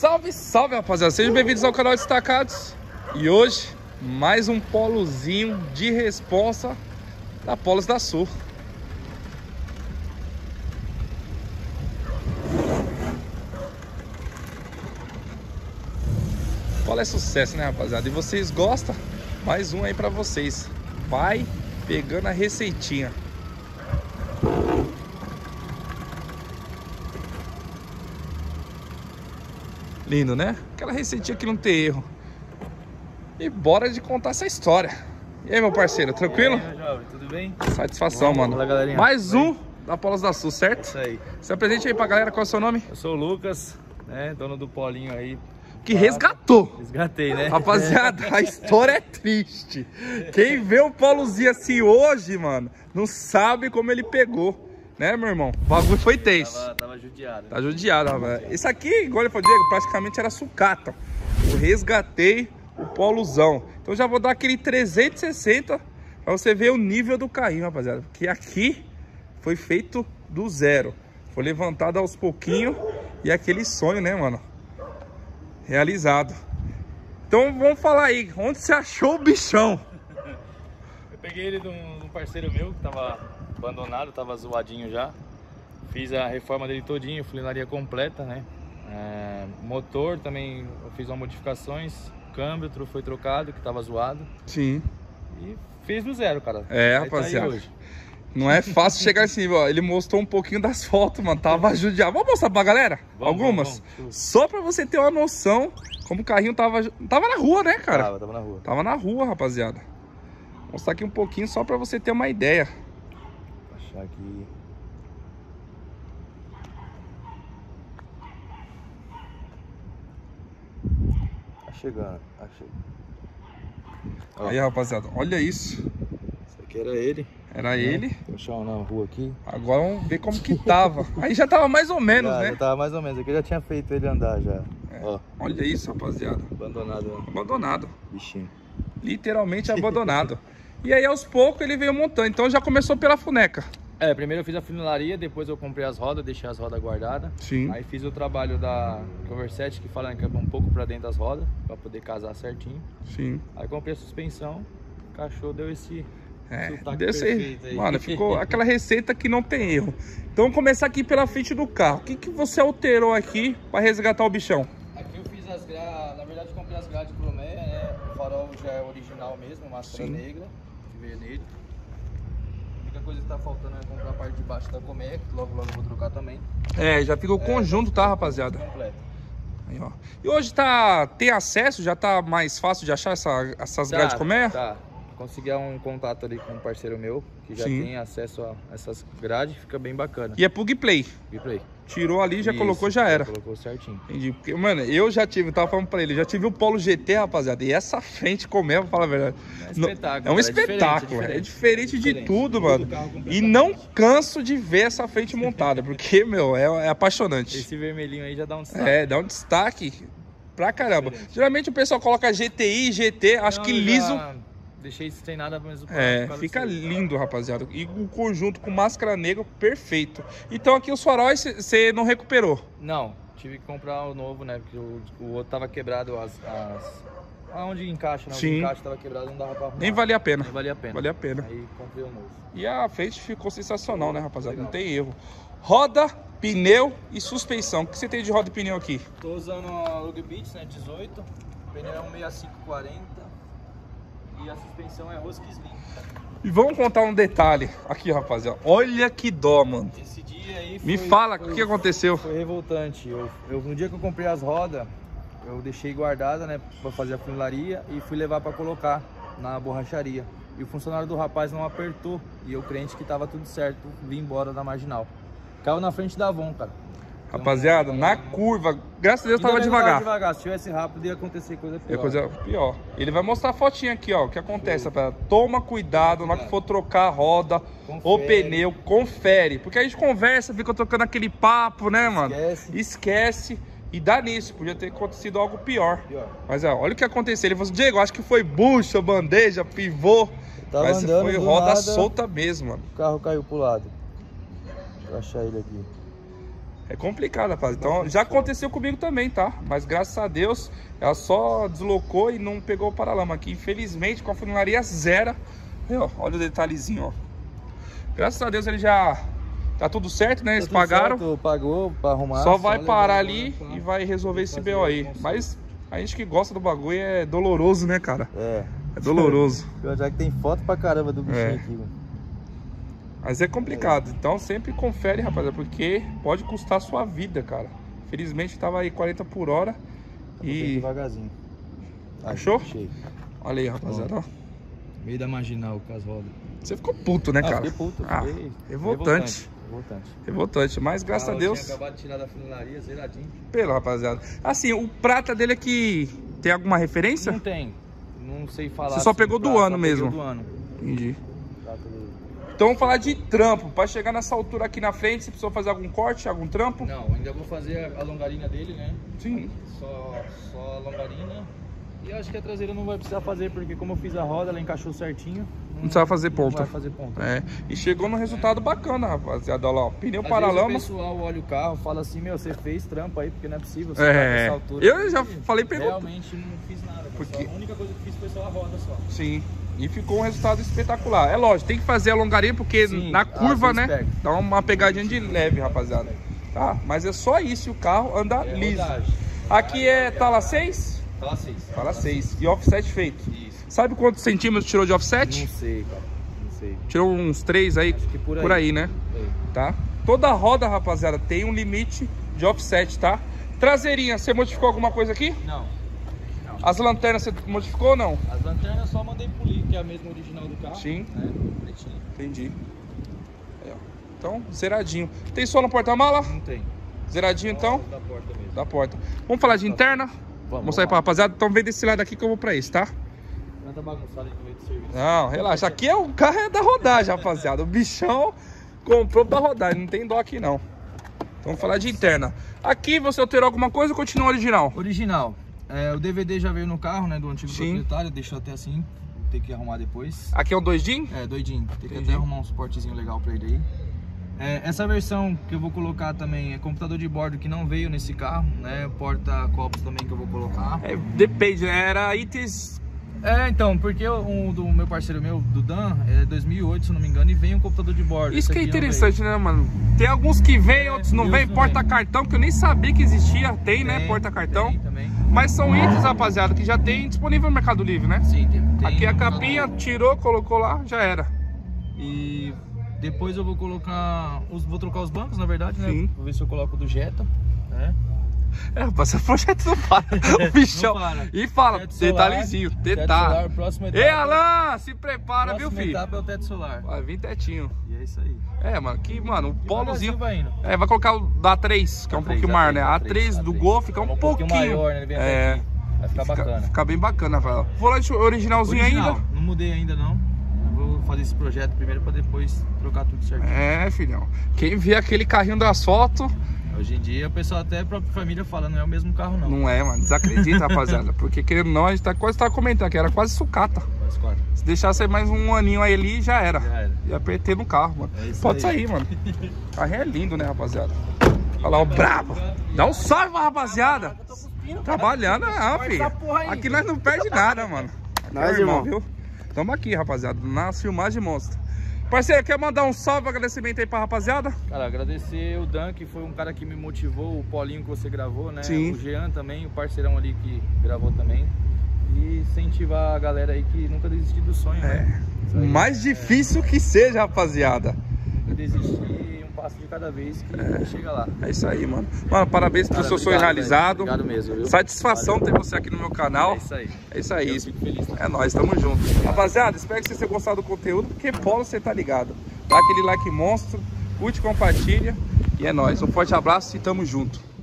Salve, salve, rapaziada. Sejam bem-vindos ao canal Destacados. E hoje, mais um polozinho de responsa da Polos da Sul. Polo é sucesso, né, rapaziada? E vocês gostam? Mais um aí pra vocês. Vai pegando a receitinha. Lindo, né? Aquela receitinha que não tem erro. E bora de contar essa história. E aí, meu parceiro, tranquilo? E aí, meu jovem, tudo bem? Satisfação, mano. Olá, galerinha. Mais um da Polos da Sul, certo? Isso aí. Se apresente aí pra galera, qual é o seu nome? Eu sou o Lucas, né? Dono do Polinho aí. Que resgatou. Resgatei, né? Rapaziada, a história é triste. Quem vê o Polozinho assim hoje, mano, não sabe como ele pegou. Né, meu irmão? O bagulho foi tenso. Tava judiado. Tá judiado, rapaz. Esse aqui, igual ele falou, Diego, praticamente era sucata. Eu resgatei o Polozão. Então já vou dar aquele 360 pra você ver o nível do carrinho, rapaziada. Porque aqui foi feito do zero. Foi levantado aos pouquinhos e aquele sonho, né, mano? Realizado. Então vamos falar aí, onde você achou o bichão? Eu peguei ele de um parceiro meu que tava abandonado, tava zoadinho já. Fiz a reforma dele todinho, funilaria completa, né? Motor também eu fiz umas modificações. Câmbio foi trocado, que tava zoado. Sim. E fiz do zero, cara. É, aí rapaziada. tá aí hoje. Não é fácil chegar assim, ó. Ele mostrou um pouquinho das fotos, mano. Tava judiado. Vamos mostrar pra galera? Algumas? Vamos. Só pra você ter uma noção como o carrinho tava na rua, né, cara? Tava na rua. Tava na rua, rapaziada. Vou mostrar aqui um pouquinho só pra você ter uma ideia. Vou achar aqui. Tá chegando, achei. Ó. Aí, rapaziada, olha isso. Esse aqui era ele. Era ele. Vou achar um na rua aqui. Agora vamos ver como que tava. Aí já tava mais ou menos, né? Já tava mais ou menos. Aqui eu já tinha feito ele andar já. Ó. Olha isso, rapaziada. Abandonado, né? Abandonado. Bichinho. Literalmente abandonado. E aí aos poucos ele veio montando. Então já começou pela funeca. Primeiro eu fiz a funilaria, depois eu comprei as rodas, deixei as rodas guardadas. Sim. Aí fiz o trabalho da Coverset, que fala que é um pouco pra dentro das rodas, pra poder casar certinho. Sim. Aí comprei a suspensão, encaixou, deu esse sotaque deu perfeito aí. Mano, ficou aquela receita que não tem erro. Então vamos começar aqui pela frente do carro. O que você alterou aqui pra resgatar o bichão? Aqui eu fiz as grades, na verdade eu comprei as grades Chromé, né? O farol já é original mesmo, máscara negra, que veio nele. A única coisa que tá faltando é comprar a parte de baixo da Comé, que logo eu vou trocar também. Já fica o conjunto, tá, rapaziada? Completo. Aí, ó. E hoje tem acesso, já tá mais fácil de achar essas grades de Comé? Tá. Consegui um contato ali com um parceiro meu, que já tem acesso a essas grades, fica bem bacana. E é plug play. Plug play. Tirou ali, já colocou, já era. Colocou certinho. Entendi. Porque, mano, eu já tive, tava falando pra ele, já tive o Polo GT, rapaziada. E essa frente, como é, vou falar a verdade. É um espetáculo. É um espetáculo, é diferente de tudo, mano. E não canso de ver essa frente montada, porque, meu, é apaixonante. Esse vermelhinho aí já dá um destaque. Dá um destaque pra caramba. Geralmente o pessoal coloca GTI, GT, acho que liso. Deixei sem nada mesmo. Fica lindo, rapaziada. E o conjunto com máscara negra, perfeito. Então aqui os faróis você não recuperou? Não, tive que comprar o novo, né? Porque o outro tava quebrado, aonde encaixa, né? O encaixe tava quebrado, não dava pra arrumar. Nem valia a pena. Nem valia a pena. Valia a pena. Aí comprei o novo. E a frente ficou sensacional, né, rapaziada? Não tem erro. Roda, pneu e suspensão. O que você tem de roda e pneu aqui? Tô usando a Lug Beats, né? 18. O pneu é um 6540. E a suspensão é Husky Slim. E vamos contar um detalhe aqui, rapaziada. Olha que dó, mano. Esse dia aí Me fala o que aconteceu. Foi revoltante. No dia que eu comprei as rodas, eu deixei guardada, né, pra fazer a funilaria e fui levar pra colocar na borracharia. E o funcionário do rapaz não apertou e eu crente que tava tudo certo, vim embora da marginal. Caiu na frente da Avon, cara. Rapaziada, na curva, graças a Deus tava devagar. Se tivesse rápido ia acontecer coisa pior. Coisa pior. Ele vai mostrar a fotinha aqui, ó, o que acontece, rapaziada. Toma cuidado na hora que for trocar a roda, o pneu, confere. Porque a gente conversa, fica trocando aquele papo, né, mano? Esquece. E dá nisso, podia ter acontecido algo pior. Mas olha o que aconteceu. Ele falou assim, Diego, acho que foi bucha, bandeja, pivô. Mas foi roda solta mesmo, mano. O carro caiu pro lado. Deixa eu achar ele aqui. É complicado, rapaz. Então, já aconteceu comigo também, tá? Mas graças a Deus, ela só deslocou e não pegou o paralama aqui. Infelizmente, com a funilaria zero. Aí, ó, olha o detalhezinho, ó. Graças a Deus ele já... Tá tudo certo, né? Eles pagaram. Certo, pagou pra arrumar. Só vai parar ali e vai resolver esse BO aí. Mas a gente que gosta do bagulho é doloroso, né, cara? É doloroso. Já que tem foto pra caramba do bichinho aqui, mano. Mas é complicado, então sempre confere, rapaziada, porque pode custar a sua vida, cara. Felizmente tava aí 40 por hora e... devagarzinho. Achou? Achei. Olha aí, rapaziada, ó. Meio da marginal com as rodas. Você ficou puto, né, cara? Fiquei puto, fiquei... Revoltante. Revoltante, mas graças a Deus... Tinha acabado de tirar da funilaria, zeradinho. Pelo, rapaziada. Assim, o prata dele aqui tem alguma referência? Não tem. Não sei falar. Você só assim, pegou do ano mesmo? Do ano. Entendi. Então vamos falar de trampo. Para chegar nessa altura aqui na frente, você precisou fazer algum corte, algum trampo? Não, ainda vou fazer a longarina dele, né? Sim. Só a longarina. E eu acho que a traseira não vai precisar fazer, porque como eu fiz a roda, ela encaixou certinho. Não precisa fazer ponta. Não vai fazer ponta. É. E chegou num resultado bacana, rapaziada. Olha lá, ó. Pneu Às paralama. vezes o pessoal olha o carro e fala assim, meu, você fez trampo aí, porque não é possível. Você É. essa altura. Eu já falei pergunta. Realmente não fiz nada. Porque... A única coisa que fiz foi só a roda só. Sim. E ficou um resultado espetacular. É lógico, tem que fazer a longaria porque sim, na curva, né? Pega. Dá uma pegadinha de leve, rapaziada. Tá? Mas é só isso, o carro anda liso. Rodagem. Aqui é tala 6? Tala 6. Tala 6. E offset feito. Isso. Sabe quantos centímetros tirou de offset? Não sei, cara. Não sei. Tirou uns 3 aí, Acho que por aí, né? Tá? Toda roda, rapaziada, tem um limite de offset, tá? Traseirinha, você modificou alguma coisa aqui? Não. As lanternas você modificou ou não? As lanternas eu só mandei polir, que é a mesma original do carro. Sim. Né? Pretinho. Entendi. Aí, ó. Então, zeradinho. Tem som no porta-mala? Não tem. Zeradinho, então? Da porta mesmo. Da porta. Vamos falar de interna? Vamos Mostrar aí pra rapaziada. Então vem desse lado aqui que eu vou pra esse, tá? Não tá bagunçado no meio do serviço. Não, relaxa. Aqui é o carro é da rodagem, rapaziada. O bichão comprou pra rodar. Não tem dó aqui, não. Então vamos falar de interna. Aqui você alterou alguma coisa ou continua original? Original. O DVD já veio no carro, né? Do antigo Sim. proprietário. Deixou até assim. Vou ter que arrumar depois. Aqui é um 2DIN? É, doidinho. Tem que Entendi. até arrumar um suportezinho legal pra ele aí. Essa versão que eu vou colocar também é computador de bordo que não veio nesse carro, né? Porta-copos também que eu vou colocar. Depende, né? Era itens... Então, porque um do meu parceiro meu, do Dan, é 2008, se não me engano, e vem um computador de bordo. Isso que é Esse aqui não interessante, né, mano? Tem alguns que vêm, outros não vêm. não Porta-cartão, que eu nem sabia que existia. Tem, né? Tem, Porta-cartão. tem também. Mas são itens, rapaziada, que já tem disponível no Mercado Livre, né? Sim, tem. Aqui a capinha, tirou, colocou lá, já era. E depois eu vou colocar... Vou trocar os bancos, na verdade, né? Sim. Vou ver se eu coloco do Jetta, né? Rapaziada, o projeto não para. O bichão. Não para. E fala, Teto solar, detalhezinho, teto detalhe. solar, próxima etapa. Ei, Alan, se prepara, viu, Próxima filho? etapa é o teto solar. Vai vir tetinho. E é isso aí. Mano, que, mano, o polozinho. Vai indo. Vai colocar o da A3, que é um pouquinho maior, né? A A3 do Golf, que é um pouquinho maior, né? Ele vem até aqui. Vai ficar bacana. Fica bem bacana, velho. Volante originalzinho Original, ainda? não mudei ainda não. Vou fazer esse projeto primeiro pra depois trocar tudo certinho. Filhão. Quem vê aquele carrinho do asfalto... Hoje em dia o pessoal até a própria família fala, não é o mesmo carro não. Não é, mano. Desacredita, rapaziada. Porque querendo ou não, a gente quase tava comentando que era quase sucata. Mas, claro. Se deixasse mais um aninho aí ali, já era. Já era. Ia apertar no carro, mano. É isso Pode aí. sair, mano. O carrinho é lindo, né, rapaziada? Olha lá, o brabo. Dá um salve pra rapaziada. Trabalhando, não, filho. Aqui nós não perde nada, mano. Nós, irmão, viu? Tamo aqui, rapaziada, nas filmagens monstro. Parceiro, quer mandar um salve, agradecimento aí pra rapaziada? Cara, agradecer o Dan, que foi um cara que me motivou, o Paulinho que você gravou, né? Sim. O Jean também, o parceirão ali que gravou também. E incentivar a galera aí que nunca desistir do sonho, né? Isso aí, Mais difícil que seja, rapaziada. nunca desistir, um passo de cada vez que chega lá. É isso aí, mano. Mano, parabéns pelo Cara, seu sonho obrigado, realizado. velho. Obrigado mesmo, viu? Satisfação ter você aqui no meu canal. É isso aí. É isso aí. Eu fico feliz. É nóis, tamo junto. Rapaziada, espero que vocês tenham gostado do conteúdo, porque Polo, você tá ligado. Dá aquele like monstro, curte, compartilha e é nóis. Um forte abraço e tamo junto.